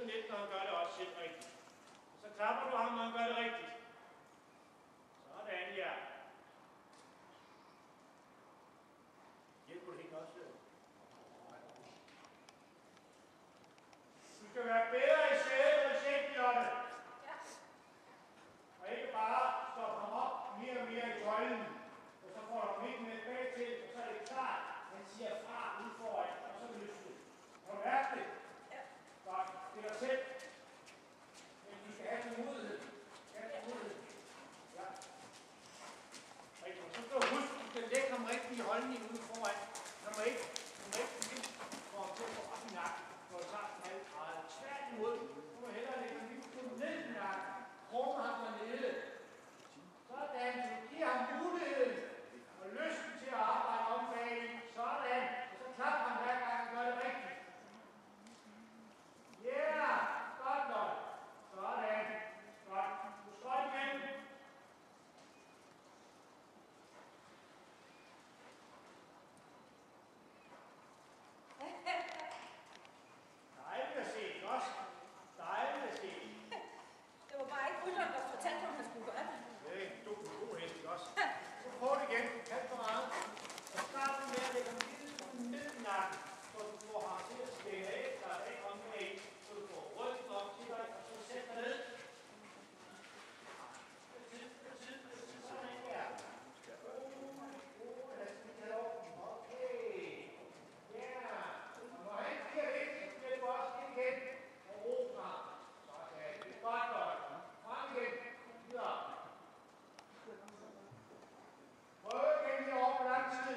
du lidt, når han gør det også selv rigtigt. Og så klapper du ham, når han gør det rigtigt. Sådan, ja. Hjælper du hende også? Du skal være bedre i sædet og i sætbjørnet. Ja. Og ikke bare stoppe ham op mere og mere i tøjlen. Og så får du midten med bag til, og så er det klart, han siger fra ud foran, og så løsner du. Har du mærket det? Ja. Godt, det er dig selv. Men du skal have tålmodighed. Ja. Rigtig. Så skal du huske, du skal lægge ham rigtig i holdningen ude foran. Han må ikke få ham til at gå op i nakken, når du tager den halv grad. Tværtimod, du må hellere lægge ham lige ned i nakken. Krumme ham dernede. Sådan, så giver ham muligheden og lysten til at arbejde om bag. Sådan, og så klap ham hver gang han gør det rigtigt. Ja, godt nok. Sådan, godt. Du står igen. Dejligt at se, ikke også? Dejligt at se. Det var bare ikke Ulrik, der fortalte ham, han skulle gøre det. Det er en god hest, ikke også? Så prøv det igen. Kald for meget. Og start med at lægge ham lidt ned i nakken, så du får ham til at stikke af, der er ikke om af, så du får ryggen op til dig, og så sæt dig ned. Sådan her. Lad os lige tage over. Okay. Ja. Og når han bliver væk, så bliver du også lidt igen. Og ro frem. Sådan. Det er godt nok. Frem igen. Videre. Prøv igen herovre på lang tid.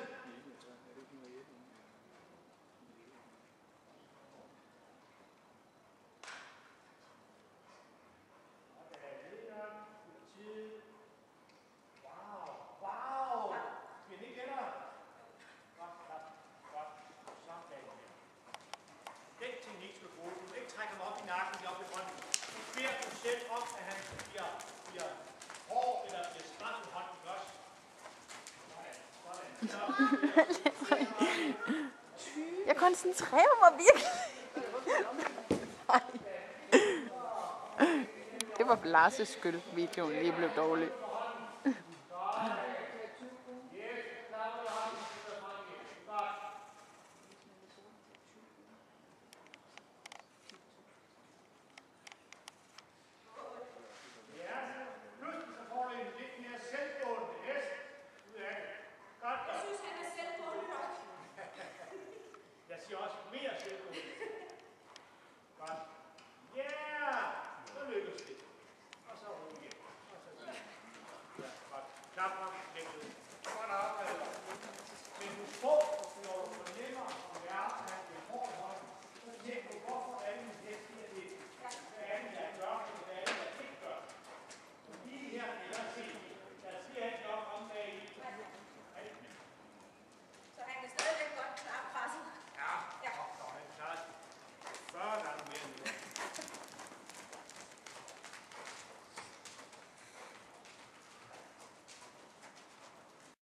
Wow! Skal det ikke gælde? Godt. Den teknik skal du bruge. Du skal ikke trække ham op i nakken, lige op i hånden. Du beder du selv om, at han bliver hård eller bliver stram i hånden også. Jeg koncentrerer mig virkelig. Det var Lars' skyld, videoen lige blev dårlig. Jeg siger også mere selvgående.